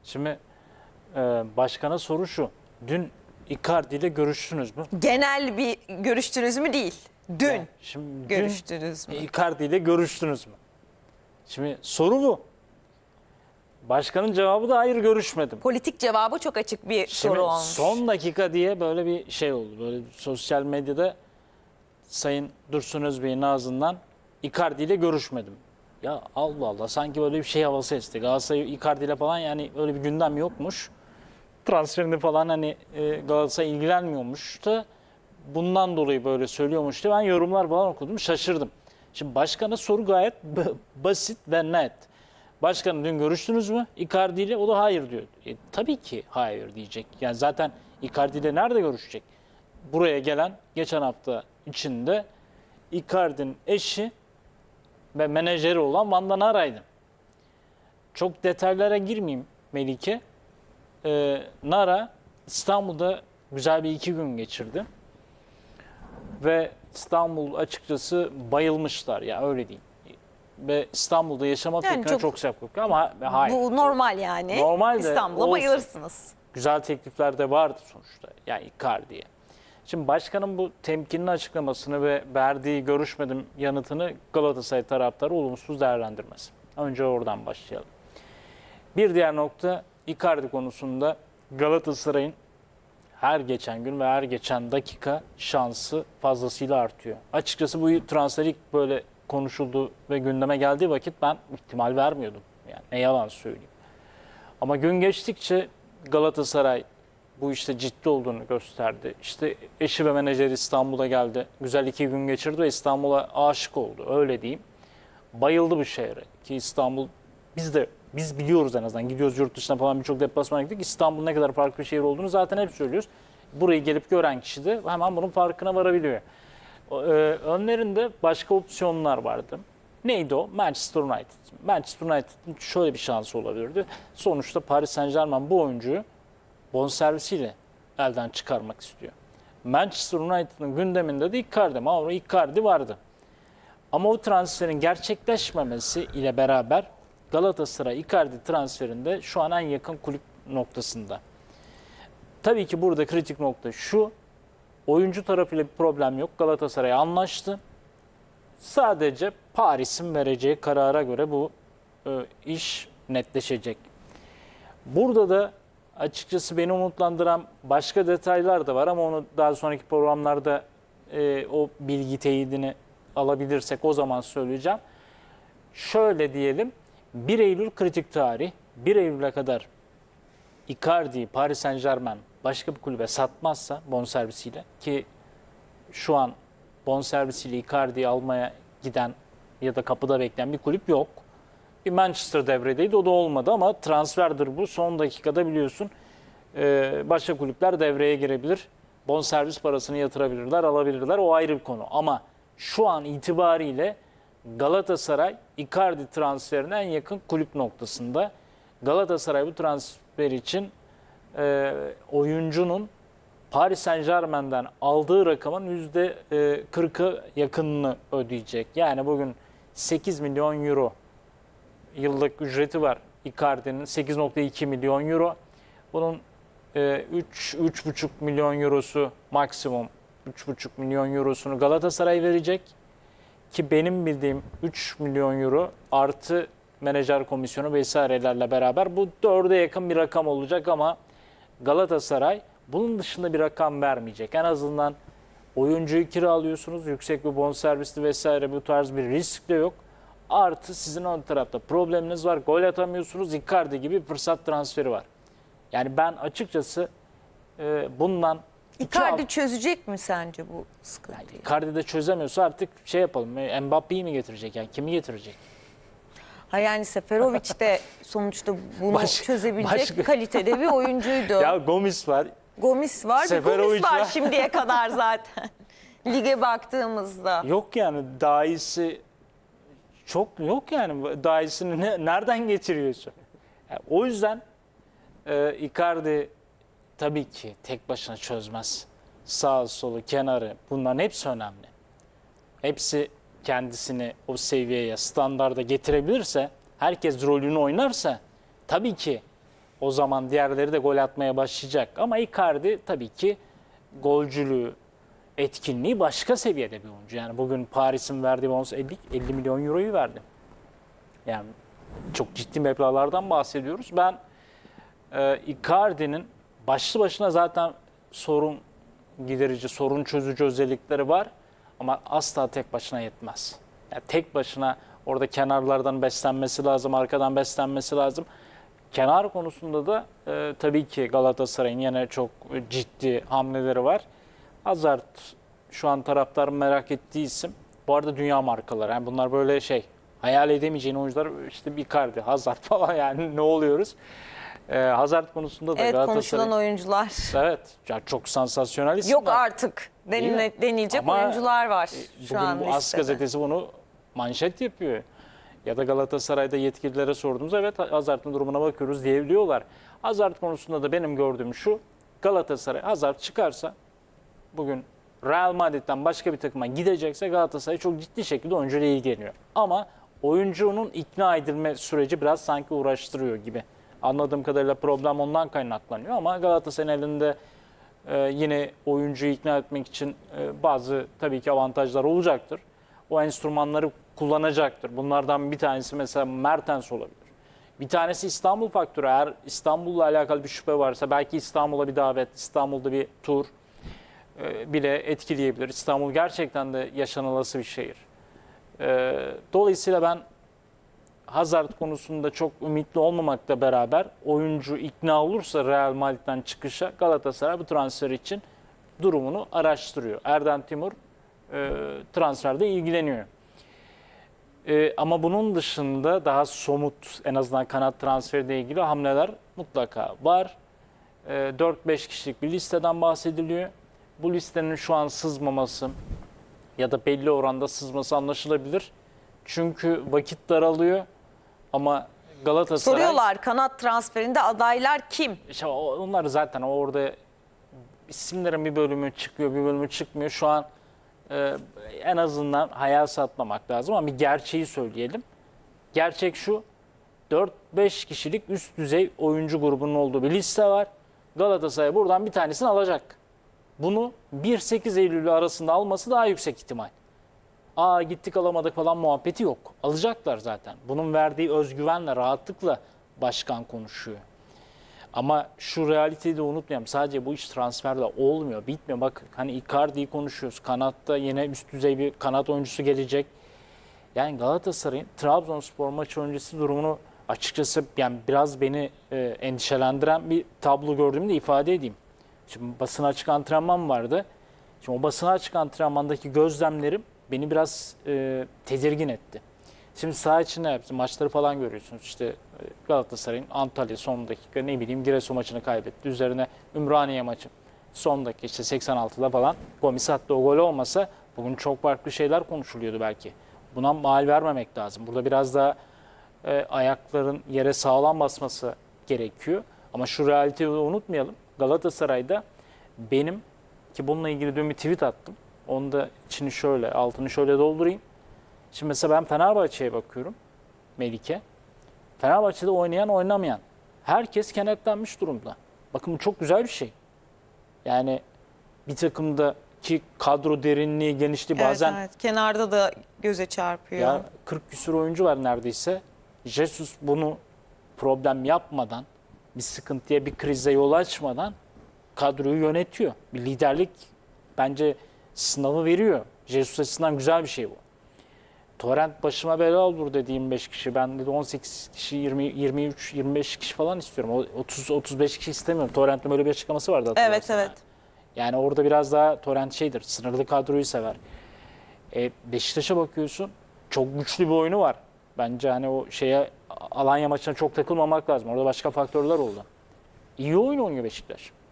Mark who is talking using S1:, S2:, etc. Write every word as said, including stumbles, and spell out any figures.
S1: Şimdi e, başkana soru şu. Dün Icardi ile görüştünüz mü?
S2: Genel bir görüştünüz mü değil. Dün
S1: Yani şimdi
S2: görüştünüz
S1: dün
S2: mü?
S1: Icardi ile görüştünüz mü? Şimdi soru bu. Başkanın cevabı da hayır, görüşmedim.
S2: Politik cevabı çok açık bir
S1: Şimdi
S2: soru olmuş.
S1: son dakika diye böyle bir şey oldu. Böyle sosyal medyada Sayın Dursun Özbey'in ağzından Icardi ile görüşmedim. Ya Allah Allah, sanki böyle bir şey havası esti. Galatasaray Icardi ile falan, yani öyle bir gündem yokmuş. Transferini falan hani e, Galatasaray ilgilenmiyormuş da bundan dolayı böyle söylüyormuştu. Ben yorumlar falan okudum, şaşırdım. Şimdi başkana soru gayet basit ve net. Başkanım dün görüştünüz mü Icardi ile? O da hayır diyor. E, tabii ki hayır diyecek. Yani zaten Icardi ile nerede görüşecek? Buraya gelen geçen hafta içinde Icardi'nin eşi ve menajeri olan Vanda Nara'ydı. Çok detaylara girmeyeyim Melike. Ee, Nara İstanbul'da güzel bir iki gün geçirdi. Ve İstanbul açıkçası bayılmışlar ya, öyle diyeyim. Ve İstanbul'da yaşama
S2: Yani
S1: fikrine
S2: çok-
S1: çok sıcak bakıyor ama hayır.
S2: Bu normal yani.
S1: Normal de
S2: İstanbul'a
S1: olsun.
S2: bayılırsınız.
S1: Güzel teklifler de vardı sonuçta. Yani Icardi'ye. Şimdi başkanın bu temkinli açıklamasını ve verdiği görüşmedim yanıtını Galatasaray taraftarı olumsuz değerlendirmez. Önce oradan başlayalım. Bir diğer nokta, Icardi konusunda Galatasaray'ın her geçen gün ve her geçen dakika şansı fazlasıyla artıyor. Açıkçası bu transfer ilk böyle konuşuldu ve gündeme geldiği vakit ben ihtimal vermiyordum. Yani ne yalan söyleyeyim. Ama gün geçtikçe Galatasaray bu işte ciddi olduğunu gösterdi. İşte eşi ve menajeri İstanbul'a geldi. Güzel iki gün geçirdi ve İstanbul'a aşık oldu. Öyle diyeyim. Bayıldı bu şehre. Ki İstanbul, biz de biz biliyoruz en azından. Gidiyoruz yurt dışına falan, birçok deplasmana gittik. İstanbul ne kadar farklı bir şehir olduğunu zaten hep söylüyoruz. Burayı gelip gören kişi de hemen bunun farkına varabiliyor. Ee, önlerinde başka opsiyonlar vardı. Neydi o? Manchester United. Manchester United'ın şöyle bir şansı olabilirdi. Sonuçta Paris Saint-Germain bu oyuncuyu bonservisiyle elden çıkarmak istiyor. Manchester United'ın gündeminde de Icardi, Mauro Icardi vardı. Ama o transferin gerçekleşmemesi ile beraber Galatasaray Icardi transferinde şu an en yakın kulüp noktasında. Tabii ki burada kritik nokta şu: oyuncu tarafıyla bir problem yok. Galatasaray anlaştı. Sadece Paris'in vereceği karara göre bu e, iş netleşecek. Burada da açıkçası beni umutlandıran başka detaylar da var ama onu daha sonraki programlarda e, o bilgi teyidini alabilirsek o zaman söyleyeceğim. Şöyle diyelim, bir Eylül kritik tarih. bir Eylül'e kadar Icardi'yi Paris Saint-Germain başka bir kulübe satmazsa bonservisiyle, ki şu an bonservisiyle Icardi'yi almaya giden ya da kapıda bekleyen bir kulüp yok. Bir Manchester devredeydi, o da olmadı ama transferdir bu. Son dakikada biliyorsun başka kulüpler devreye girebilir. Bonservis parasını yatırabilirler, alabilirler. O ayrı bir konu. Ama şu an itibariyle Galatasaray Icardi transferine en yakın kulüp noktasında. Galatasaray bu transfer için e, oyuncunun Paris Saint-Germain'den aldığı rakamın yüzde kırkı yakınını ödeyecek. Yani bugün sekiz milyon euro yıllık ücreti var Icardi'nin, sekiz nokta iki milyon euro. Bunun üç üç buçuk milyon eurosu maksimum, üç buçuk milyon eurosunu Galatasaray verecek. Ki benim bildiğim üç milyon euro artı menajer komisyonu vesairelerle beraber bu dörde yakın bir rakam olacak ama Galatasaray bunun dışında bir rakam vermeyecek. En azından oyuncuyu kiralıyorsunuz, yüksek bir bonservisli vesaire, bu tarz bir risk de yok. Artı sizin ön tarafta probleminiz var, gol atamıyorsunuz, Icardi gibi fırsat transferi var. Yani ben açıkçası e, bundan...
S2: Icardi çözecek mi sence bu sıkıntıyı?
S1: Yani Icardi de çözemiyorsa artık şey yapalım, Mbappe'yi mi getirecek, yani kimi getirecek?
S2: Ha yani Seferovic de sonuçta bunu
S1: Baş-
S2: çözebilecek
S1: başka-
S2: kalitede bir oyuncuydu.
S1: Ya Gomis var.
S2: Gomis var, bir
S1: Seferovic
S2: Gomis var
S1: var.
S2: şimdiye kadar zaten. Lige baktığımızda.
S1: Yok yani, daha iyisi çok yok yani, daha iyisini ne, nereden getiriyorsun? Yani o yüzden e, Icardi tabii ki tek başına çözmez. Sağ solu, kenarı, bunların hepsi önemli. Hepsi kendisini o seviyeye, standarda getirebilirse, herkes rolünü oynarsa tabii ki O zaman diğerleri de gol atmaya başlayacak. Ama Icardi tabii ki golcülüğü, etkinliği başka seviyede bir oyuncu. Yani bugün Paris'in verdiği bonus elli, elli milyon euroyu verdi. Yani çok ciddi meblağlardan bahsediyoruz. Ben e, Icardi'nin başlı başına zaten sorun giderici, sorun çözücü özellikleri var. Ama asla tek başına yetmez. Yani tek başına orada kenarlardan beslenmesi lazım, arkadan beslenmesi lazım. Kenar konusunda da e, tabii ki Galatasaray'ın yine çok ciddi hamleleri var. Hazard şu an taraftarın merak ettiği isim. Bu arada dünya markaları. Yani bunlar böyle şey, hayal edemeyeceğin oyuncular, işte bir Icardi, Hazard falan, yani ne oluyoruz? Ee, Hazard konusunda da
S2: Evet,
S1: Galatasaray...
S2: konuşulan oyuncular.
S1: Evet, ya çok sansasyonel isimler.
S2: Yok artık denile, denilecek
S1: Ama
S2: oyuncular var şu
S1: bugün
S2: an
S1: bu As
S2: listede.
S1: gazetesi bunu manşet yapıyor. Ya da Galatasaray'da yetkililere sorduğumuz, evet Hazard'ın durumuna bakıyoruz diyebiliyorlar. Hazard konusunda da benim gördüğüm şu: Galatasaray Hazard çıkarsa, bugün Real Madrid'den başka bir takıma gidecekse Galatasaray çok ciddi şekilde oyuncuyla ilgileniyor. Ama oyuncunun ikna edilme süreci biraz sanki uğraştırıyor gibi. Anladığım kadarıyla problem ondan kaynaklanıyor ama Galatasaray'ın elinde e, yine oyuncuyu ikna etmek için e, bazı tabii ki avantajlar olacaktır. O enstrümanları kullanacaktır. Bunlardan bir tanesi mesela Mertens olabilir. Bir tanesi İstanbul faktörü. Eğer İstanbul'la alakalı bir şüphe varsa belki İstanbul'a bir davet, İstanbul'da bir tur e, bile etkileyebilir. İstanbul gerçekten de yaşanılası bir şehir. E, dolayısıyla ben Hazard konusunda çok ümitli olmamakla beraber oyuncu ikna olursa Real Madrid'den çıkışa, Galatasaray bu transfer için durumunu araştırıyor. Erden Timur e, transferde ilgileniyor. E, ama bunun dışında daha somut, en azından kanat transferiyle ilgili hamleler mutlaka var. E, dört beş kişilik bir listeden bahsediliyor. Bu listenin şu an sızmaması ya da belli oranda sızması anlaşılabilir. Çünkü vakit daralıyor. Ama Galatasaray...
S2: Soruyorlar, kanat transferinde adaylar kim?
S1: İşte onlar zaten orada isimlerin bir bölümü çıkıyor, bir bölümü çıkmıyor. Şu an e, en azından hayal satmamak lazım ama bir gerçeği söyleyelim. Gerçek şu: dört beş kişilik üst düzey oyuncu grubunun olduğu bir liste var. Galatasaray buradan bir tanesini alacak. Bunu bir sekiz Eylül arasında alması daha yüksek ihtimal. Aa gittik alamadık falan muhabbeti yok. Alacaklar zaten. Bunun verdiği özgüvenle, rahatlıkla başkan konuşuyor. Ama şu realiteyi de unutmayalım. Sadece bu iş transferle olmuyor, bitmiyor. Bak hani Icardi'yi konuşuyoruz. Kanatta yine üst düzey bir kanat oyuncusu gelecek. Yani Galatasaray'ın Trabzonspor maçı öncesi durumunu açıkçası yani biraz beni e, endişelendiren bir tablo gördüğümü de ifade edeyim. Şimdi basına açık antrenman vardı. Şimdi o basına açık antrenmandaki gözlemlerim beni biraz e, tedirgin etti. Şimdi saha içinde hepsi maçları falan görüyorsunuz. İşte e, Galatasaray'ın Antalya son dakika, ne bileyim Giresun maçını kaybetti. Üzerine Ümraniye maçı son dakika işte seksen altıda falan Gomis attı, o gol olmasa bugün çok farklı şeyler konuşuluyordu belki. Buna mal vermemek lazım. Burada biraz daha e, ayakların yere sağlam basması gerekiyor. Ama şu realiteyi unutmayalım. Galatasaray'da benim, ki bununla ilgili dün bir tweet attım. Onu da içini şöyle, altını şöyle doldurayım. Şimdi mesela ben Fenerbahçe'ye bakıyorum, Melike. Fenerbahçe'de oynayan, oynamayan herkes kenetlenmiş durumda. Bakın bu çok güzel bir şey. Yani bir takımdaki kadro derinliği, genişliği bazen...
S2: Evet, evet. Kenarda da göze çarpıyor.
S1: Ya kırk küsur oyuncu var neredeyse. Jesus bunu problem yapmadan, bir sıkıntıya, bir krize yol açmadan kadroyu yönetiyor. Bir liderlik bence sınavı veriyor. Jesus açısından güzel bir şey bu. Torrent başıma bela olur dedi yirmi beş kişi. Ben dedi on sekiz kişi, yirmi, yirmi üç, yirmi beş kişi falan istiyorum. otuz otuz beş kişi istemiyorum. Torrent'in böyle bir açıklaması vardı hatırlarsın.
S2: Evet, evet.
S1: Yani orada biraz daha Torrent şeydir, sınırlı kadroyu sever. E, Beşiktaş'a bakıyorsun, çok güçlü bir oyunu var. Bence hani o şeye, Alanya maçına çok takılmamak lazım. Orada başka faktörler oldu. İyi oyun oynuyor Beşiktaş.